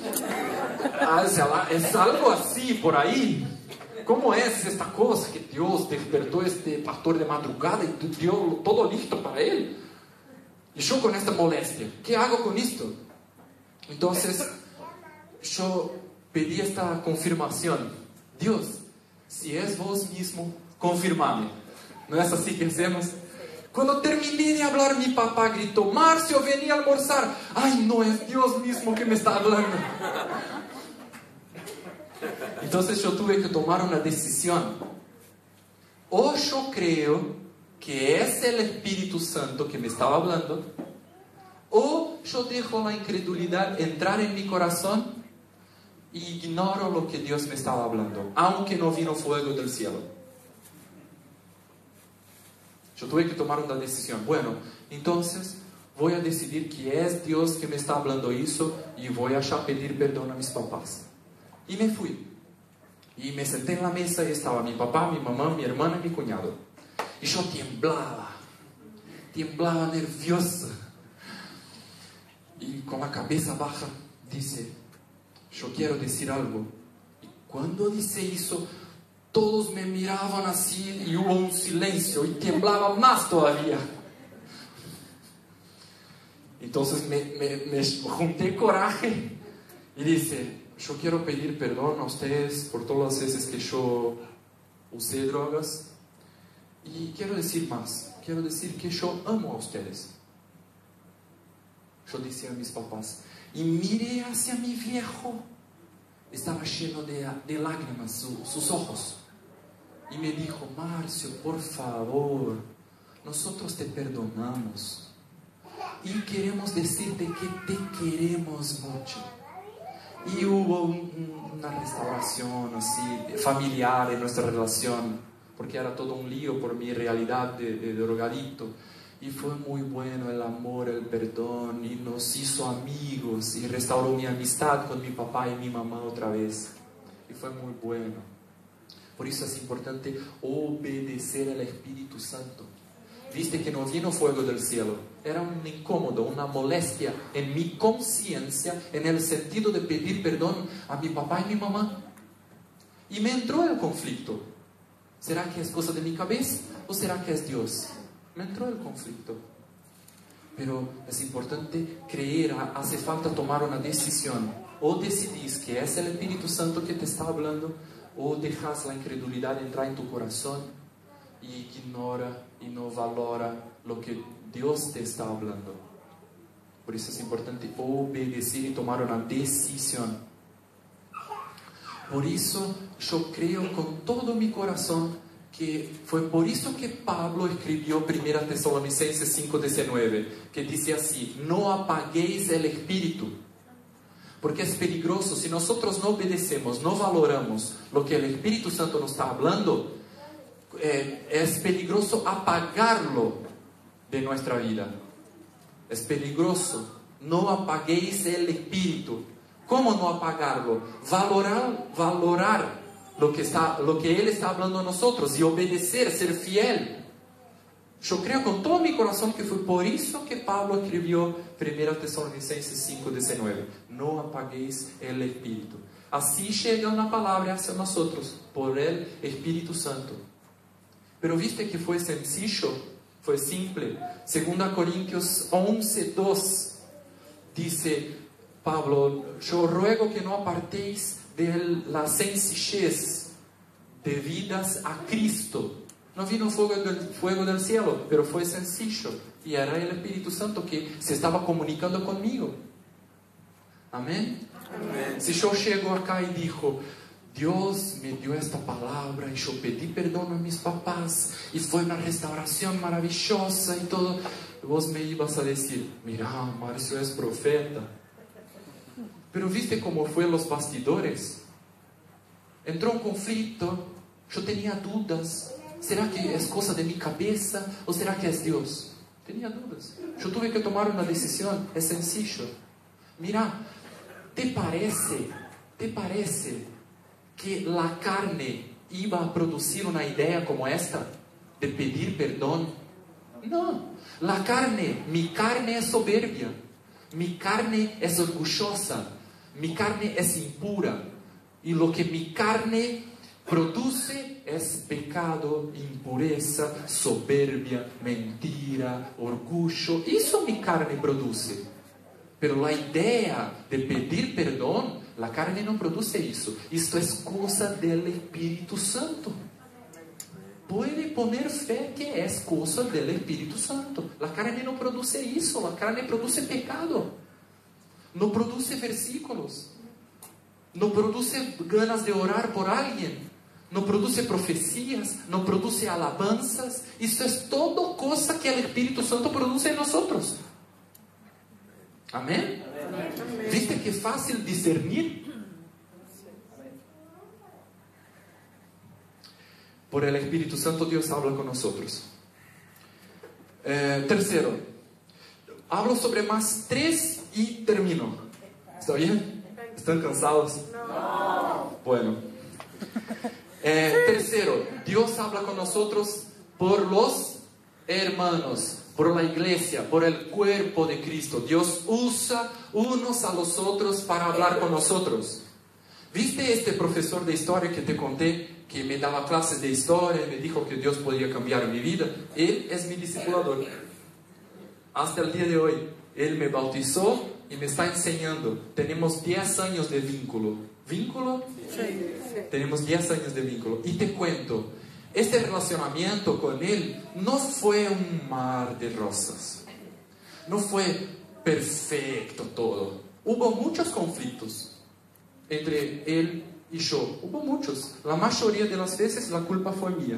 Es algo así por ahí. ¿Cómo es esta cosa que Dios despertó a este pastor de madrugada y dio todo listo para él? Y yo con esta molestia, ¿qué hago con esto? Entonces yo pedí esta confirmación: Dios, si es vos mismo, confirmame. ¿No es así que hacemos? Cuando terminé de hablar, mi papá gritó: Márcio, vení a almorzar. Ay, no, es Dios mismo que me está hablando. Entonces yo tuve que tomar una decisión. O yo creo que es el Espíritu Santo que me estaba hablando, o yo dejo la incredulidad entrar en mi corazón e ignoro lo que Dios me estaba hablando, aunque no vino fuego del cielo. Yo tuve que tomar una decisión. Bueno, entonces voy a decidir que es Dios que me está hablando eso y voy a ya pedir perdón a mis papás. Y me fui. Y me senté en la mesa y estaba mi papá, mi mamá, mi hermana y mi cuñado. Y yo temblaba nerviosa. Y con la cabeza baja dice: yo quiero decir algo. Y cuando dice eso, todos me miraban así y hubo un silencio y temblaba más todavía. Entonces me junté coraje y dice: yo quiero pedir perdón a ustedes por todas las veces que yo usé drogas. Y quiero decir más, quiero decir que yo amo a ustedes. Yo decía a mis papás, y miré hacia mi viejo, estaba lleno de lágrimas sus ojos. Y me dijo, Marcio, por favor, nosotros te perdonamos. Y queremos decirte que te queremos mucho. Y hubo una restauración así, familiar en nuestra relación, porque era todo un lío por mi realidad de drogadicto. Y fue muy bueno el amor, el perdón, y nos hizo amigos, y restauró mi amistad con mi papá y mi mamá otra vez. Y fue muy bueno. Por eso es importante obedecer al Espíritu Santo. Viste que no vino fuego del cielo, era un incómodo, una molestia en mi conciencia, en el sentido de pedir perdón a mi papá y mi mamá. Y me entró el conflicto. ¿Será que es cosa de mi cabeza o será que es Dios? Me entró el conflicto. Pero es importante creer, hace falta tomar una decisión. O decidís que es el Espíritu Santo que te está hablando, o dejas la incredulidad entrar en tu corazón y ignora y no valora lo que Dios te está hablando. Por eso es importante obedecer y tomar una decisión. Por eso yo creo con todo mi corazón que fue por eso que Pablo escribió 1 Tesalonicenses 5:19, que dice así: no apaguéis el espíritu, porque es peligroso. Si nosotros no obedecemos, no valoramos lo que el Espíritu Santo nos está hablando, es peligroso apagarlo de nuestra vida. Es peligroso. No apaguéis el espíritu. ¿Cómo no apagarlo? Valorar lo que Él está hablando a nosotros y obedecer, ser fiel. Yo creo con todo mi corazón que fue por eso que Pablo escribió 1 Tesalonicenses 5:19. No apaguéis el espíritu. Así llega una palabra hacia nosotros por el Espíritu Santo. Pero viste que fue sencillo, fue simple. 2 Corintios 11:2 dice Pablo: yo ruego que no apartéis de la sencillez de vidas a Cristo. No vino fuego del cielo, pero fue sencillo. Y era el Espíritu Santo que se estaba comunicando conmigo. Amén. Amén. Si yo llego acá y digo: Dios me dio esta palabra y yo pedí perdón a mis papás y fue una restauración maravillosa y todo, vos me ibas a decir: mira, Marcio es profeta. Pero viste cómo fue los bastidores. Entró un conflicto, yo tenía dudas. ¿Será que es cosa de mi cabeza o será que es Dios? Tenía dudas. Yo tuve que tomar una decisión. Es sencillo. Mira, ¿te parece que la carne iba a producir una idea como esta? De pedir perdón. No. Mi carne es soberbia. Mi carne es orgullosa. Mi carne es impura. Y lo que mi carne produce es pecado, impureza, soberbia, mentira, orgullo. Eso mi carne produce. Pero la idea de pedir perdón, la carne no produce eso. Esto es cosa del Espíritu Santo. Puede poner fe que es cosa del Espíritu Santo. La carne no produce eso. La carne produce pecado. No produce versículos. No produce ganas de orar por alguien. No produce profecías, no produce alabanzas. Isso es todo cosa que el Espíritu Santo produce en nosotros. Amén. Amén. ¿Viste que fácil discernir? Por el Espíritu Santo Dios habla con nosotros. Tercero, hablo sobre más 3 y termino. ¿Está bien? ¿Están cansados? No. Bueno. Tercero, Dios habla con nosotros por los hermanos, por la iglesia, por el cuerpo de Cristo. Dios usa unos a los otros para hablar con nosotros. ¿Viste este profesor de historia que te conté, que me daba clases de historia y me dijo que Dios podía cambiar mi vida? Él es mi discipulador. Hasta el día de hoy. Él me bautizó y me está enseñando. Tenemos 10 años de vínculo. ¿Vínculo?
Sí.
Tenemos 10 años de vínculo. Y te cuento, este relacionamiento con él no fue un mar de rosas. No fue perfecto todo. Hubo muchos conflictos entre él y yo. Hubo muchos. La mayoría de las veces la culpa fue mía.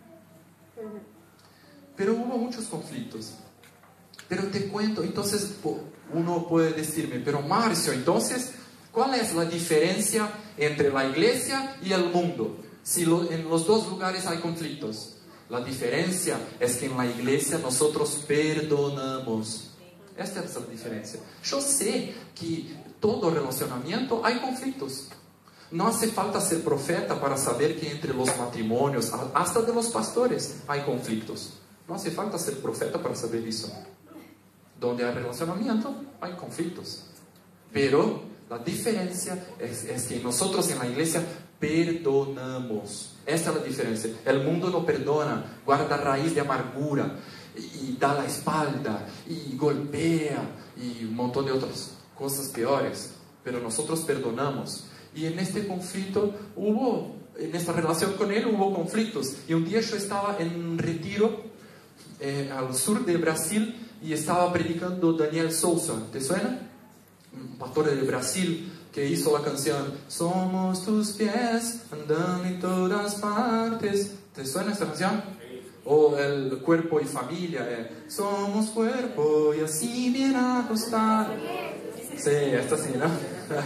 Pero hubo muchos conflictos. Pero te cuento, entonces uno puede decirme, pero Márcio, entonces, ¿cuál es la diferencia entre la iglesia y el mundo? Si en los dos lugares hay conflictos. La diferencia es que en la iglesia nosotros perdonamos. Esta es la diferencia. Yo sé que todo relacionamiento hay conflictos. No hace falta ser profeta para saber que entre los matrimonios, hasta de los pastores, hay conflictos. No hace falta ser profeta para saber eso. Donde hay relacionamiento, hay conflictos. Pero la diferencia es que nosotros en la iglesia perdonamos. Esta es la diferencia. El mundo no perdona, guarda raíz de amargura y da la espalda y golpea y un montón de otras cosas peores. Pero nosotros perdonamos. Y en este conflicto en esta relación con él hubo conflictos. Y un día yo estaba en un retiro al sur de Brasil y estaba predicando Daniel Souza. ¿Te suena? Un pastor de Brasil que hizo la canción Somos tus pies andando en todas partes. ¿Te suena esta canción? O el cuerpo y familia. Somos cuerpo y así bien acostado. Sí, esta sí, ¿no?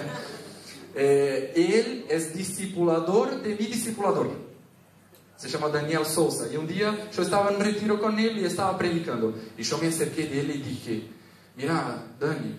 Él es discipulador de mi discipulador. Se llama Daniel Souza. Y un día yo estaba en retiro con él y estaba predicando. Y yo me acerqué de él y dije, mira, Dani,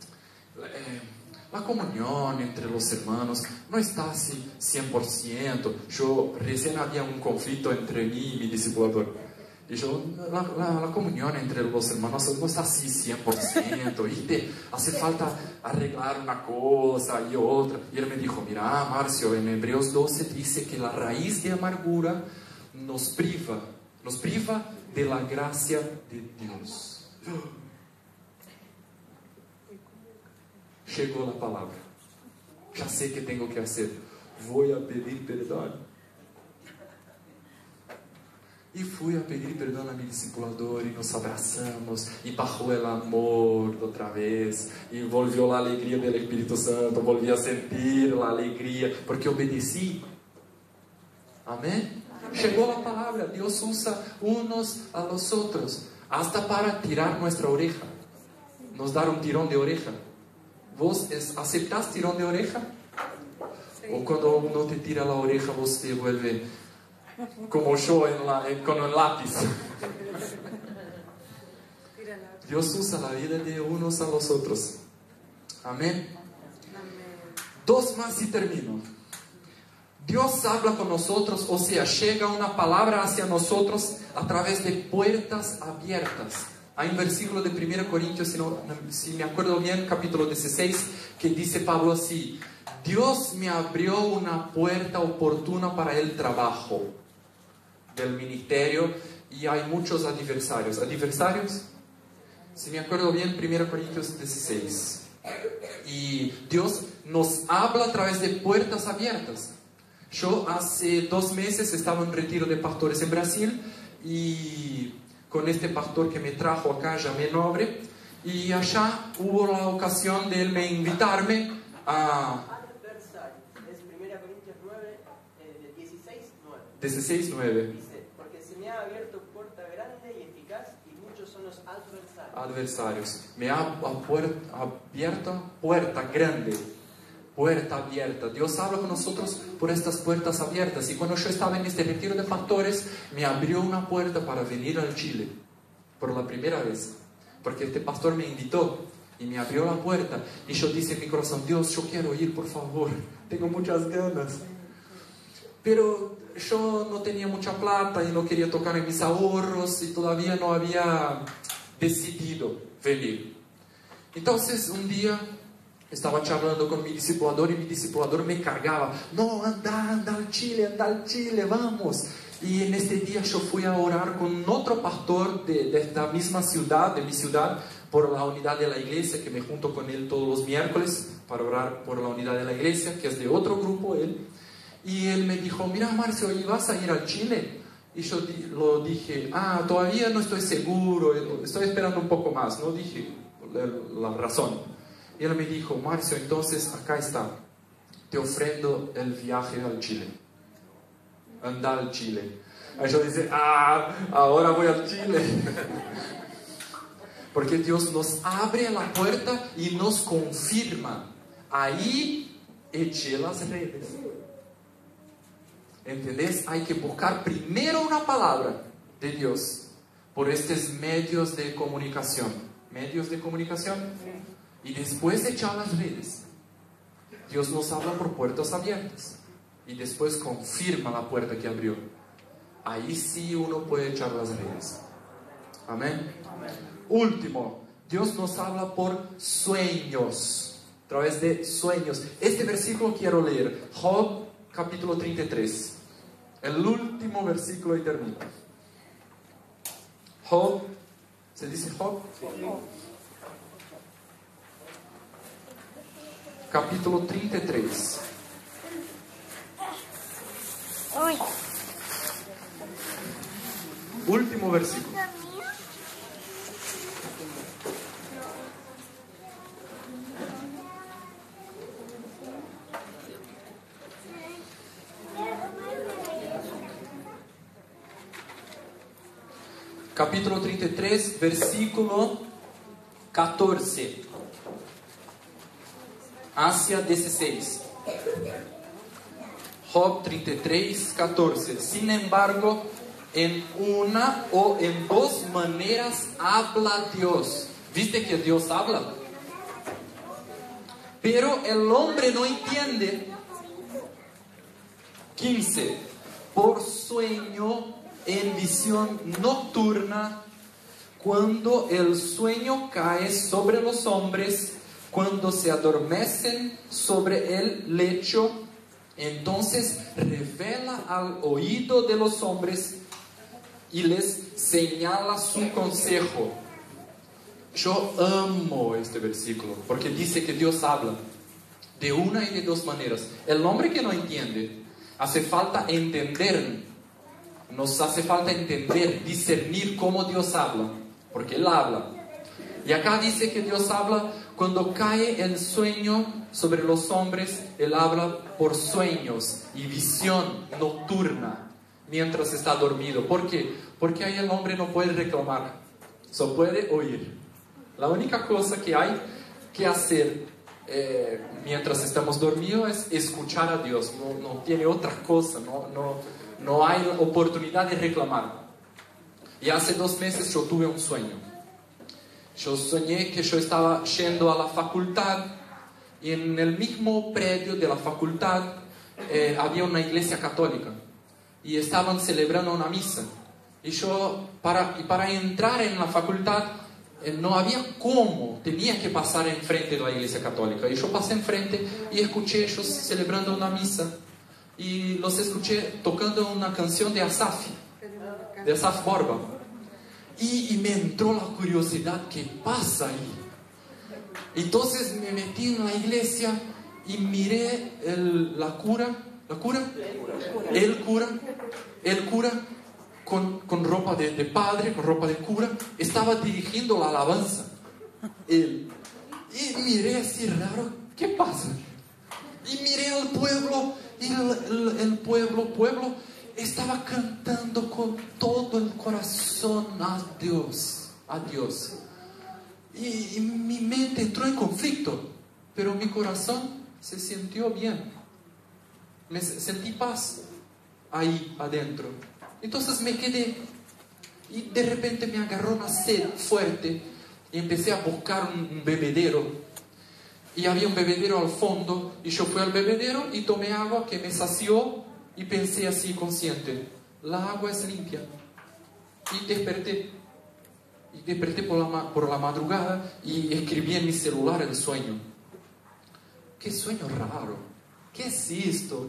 la comunión entre los hermanos no está así 100%. Yo recién había un conflicto entre mí y mi discipulador. Y yo, la comunión entre los hermanos no está así 100%. Y te hace falta arreglar una cosa y otra. Y él me dijo, mira, Márcio, en Hebreos 12 dice que la raíz de amargura nos priva de la gracia de Dios. Llegó la palabra. Ya sé qué tengo que hacer. Voy a pedir perdón. Y fui a pedir perdón a mi discipulador y nos abrazamos y bajó el amor otra vez y volvió la alegría del Espíritu Santo, volví a sentir la alegría porque obedecí. Amén. Llegó la palabra. Dios usa unos a los otros hasta para tirar nuestra oreja, nos dar un tirón de oreja. ¿Vos aceptás tirón de oreja? O cuando uno te tira la oreja vos te vuelve como yo con el lápiz. Dios usa la vida de unos a los otros. Amén. Dos más y termino. Dios habla con nosotros, o sea, llega una palabra hacia nosotros a través de puertas abiertas. Hay un versículo de 1 Corintios, si me acuerdo bien, capítulo 16, que dice Pablo así: Dios me abrió una puerta oportuna para el trabajo del ministerio, y hay muchos adversarios. ¿Adversarios? Si me acuerdo bien, 1 Corintios 16. Y Dios nos habla a través de puertas abiertas. Yo hace 2 meses estaba en un retiro de pastores en Brasil, y con este pastor que me trajo acá, llamé Nobre, y allá hubo la ocasión de él me invitarme a...
Es 1 Corintios 9, de 16:9.
16:9.
Dice, porque se me ha abierto puerta grande y eficaz, y muchos son los
adversarios. Me ha abierto puerta grande. Puerta abierta. Dios habla con nosotros por estas puertas abiertas. Y cuando yo estaba en este retiro de pastores, me abrió una puerta para venir al Chile por la primera vez, porque este pastor me invitó y me abrió la puerta. Y yo dije en mi corazón: Dios, yo quiero ir, por favor, tengo muchas ganas. Pero yo no tenía mucha plata y no quería tocar en mis ahorros, y todavía no había decidido venir. Entonces un día estaba charlando con mi discipulador, y mi discipulador me cargaba: no, anda al Chile, vamos. Y en este día yo fui a orar con otro pastor de esta misma ciudad, de mi ciudad, por la unidad de la iglesia, que me junto con él todos los miércoles para orar por la unidad de la iglesia, que es de otro grupo él. Y él me dijo, mira Marcio, ¿y vas a ir al Chile? Y yo lo dije, todavía no estoy seguro, estoy esperando un poco más. No dije la razón. Y él me dijo, Marcio, entonces acá está, te ofrendo el viaje al Chile. Anda al Chile. Ahí yo dije, ahora voy al Chile. Porque Dios nos abre la puerta y nos confirma. Ahí eché las redes. ¿Entendés? Hay que buscar primero una palabra de Dios por estos medios de comunicación. Medios de comunicación. Y después echar las redes. Dios nos habla por puertas abiertas. Y después confirma la puerta que abrió. Ahí sí uno puede echar las redes. Amén. Último, Dios nos habla por sueños. A través de sueños. Este versículo quiero leer. Job capítulo 33. El último versículo y termino. Job. ¿Se dice Job? Sí. Capítulo 33.
Uy.
Último versículo. Capítulo 33, versículo 14 hacia 16. Job 33, 14. Sin embargo, en una o en dos maneras habla Dios. ¿Viste que Dios habla? Pero el hombre no entiende. 15. Por sueño, en visión nocturna, cuando el sueño cae sobre los hombres, cuando se adormecen sobre el lecho, entonces revela al oído de los hombres y les señala su consejo. Yo amo este versículo porque dice que Dios habla de una y de dos maneras. El hombre que no entiende, hace falta entender. Nos hace falta entender, discernir cómo Dios habla, porque Él habla. Y acá dice que Dios habla cuando cae el sueño sobre los hombres. Él habla por sueños y visión nocturna mientras está dormido. ¿Por qué? Porque ahí el hombre no puede reclamar, solo puede oír. La única cosa que hay que hacer mientras estamos dormidos es escuchar a Dios. No tiene otra cosa, no hay oportunidad de reclamar. Y hace 2 meses yo tuve un sueño. Yo soñé que yo estaba yendo a la facultad y en el mismo predio de la facultad había una iglesia católica y estaban celebrando una misa. Y yo, para entrar en la facultad, no había cómo, tenía que pasar enfrente de la iglesia católica. Y yo pasé enfrente y escuché ellos celebrando una misa. Y los escuché tocando una canción de Asaf Borba. Y me entró la curiosidad, ¿qué pasa ahí? Entonces me metí en la iglesia y miré el cura con ropa de padre, con ropa de cura, estaba dirigiendo la alabanza. Y miré así raro, ¿qué pasa? Y miré al pueblo, y el pueblo estaba cantando con todo el corazón a Dios. Y mi mente entró en conflicto, pero mi corazón se sintió bien. Me sentí paz ahí adentro. Entonces me quedé y de repente me agarró una sed fuerte y empecé a buscar un bebedero. Y había un bebedero al fondo y yo fui al bebedero y tomé agua que me sació y pensé así consciente, la agua es limpia. Y desperté por la madrugada y escribí en mi celular el sueño. Qué sueño raro, ¿qué es esto?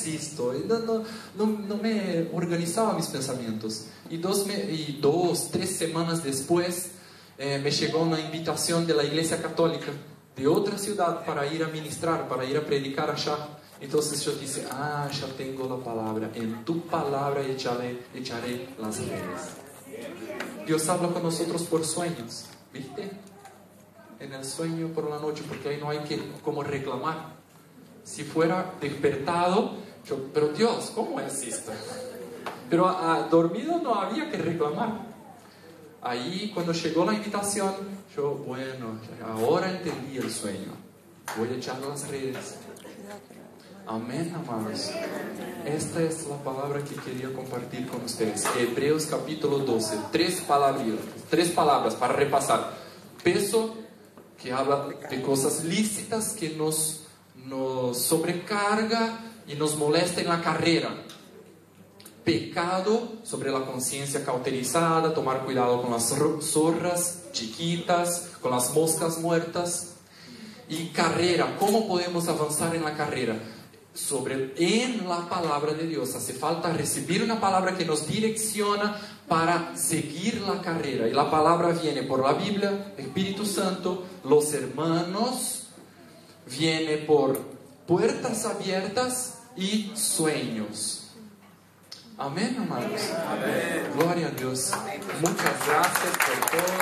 No me organizaba mis pensamientos. Y 2, 3 semanas después me llegó una invitación de la Iglesia Católica de otra ciudad para ir a ministrar, para ir a predicar allá. Entonces yo dije, ya tengo la palabra, en tu palabra echaré las redes. Dios habla con nosotros por sueños, ¿viste? En el sueño por la noche, porque ahí no hay que como reclamar. Si fuera despertado, pero Dios, ¿cómo es esto? Pero dormido no había que reclamar. Ahí cuando llegó la invitación, yo, bueno, ahora entendí el sueño. Voy a echar las redes. Amén, amados. Esta es la palabra que quería compartir con ustedes. Hebreos capítulo 12. Tres palabras para repasar. Peso, que habla de cosas lícitas que nos sobrecarga y nos molesta en la carrera. Pecado, sobre la conciencia cauterizada, tomar cuidado con las zorras chiquitas, con las moscas muertas. Y carrera, ¿cómo podemos avanzar en la carrera? En la palabra de Dios. Hace falta recibir una palabra que nos direcciona para seguir la carrera. Y la palabra viene por la Biblia, Espíritu Santo, los hermanos, viene por puertas abiertas y sueños. Amén, amados. Amén. Gloria a Dios. Amén. Muchas gracias por todo.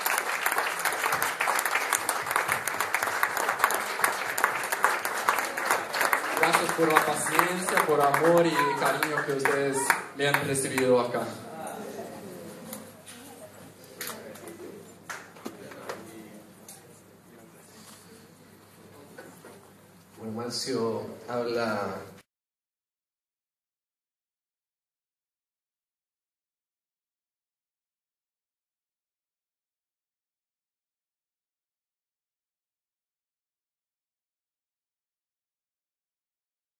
Gracias por la paciencia, por amor y cariño que ustedes me han recibido acá.
Bueno, Marcio habla